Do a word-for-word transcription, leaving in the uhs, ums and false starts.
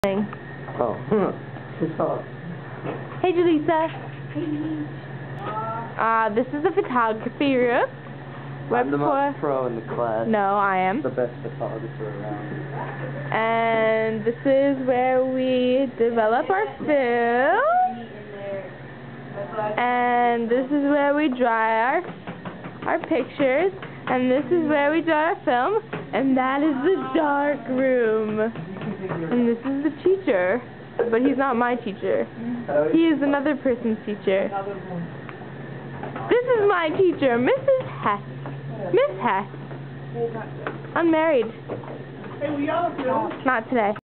Oh. Hey, Julissa. Uh, this is the photography room. I'm the most pro in the class. No, I am. The best photographer around. And this is where we develop our film. And this is where we dry our, our pictures. And this is where we dry our film. And that is the dark room. And this is the teacher. But he's not my teacher. He is another person's teacher. This is my teacher, Missus Hess. Miss Hess. Unmarried. Not today.